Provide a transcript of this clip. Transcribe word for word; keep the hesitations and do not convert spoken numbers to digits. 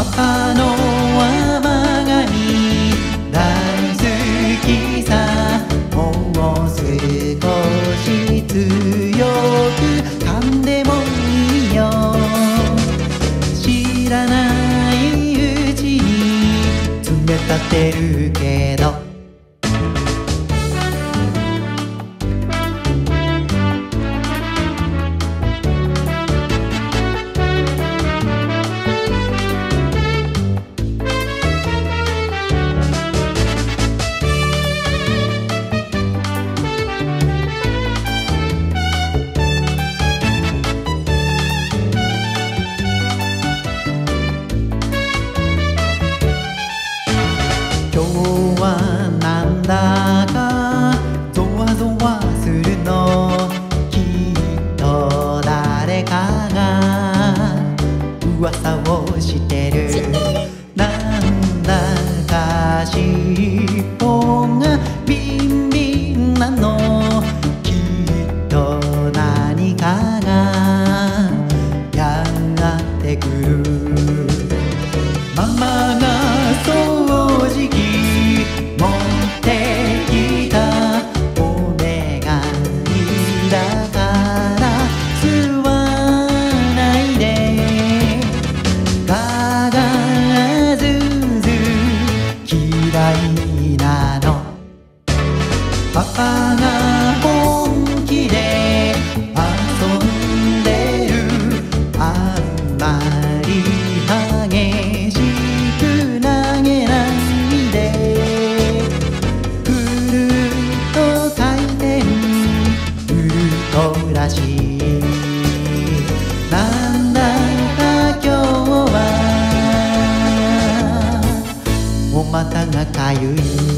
パの甘噛み大好きさ、もう少し強く噛んでもいいよ。知らないうちに詰め立てるけど、今日はなんだかゾワゾワするの。きっと誰かが噂をしてる。なんだか尻尾がビンビンなの。きっと何かがやってくる。ママが掃除機持ってきた。お願いだから吸わないで。ガガズズ嫌いなの。パパが本気で遊んでる。あんまり激しく投げないで。くるっと回転ウルトラしい。なんだか今日はお股がかゆい。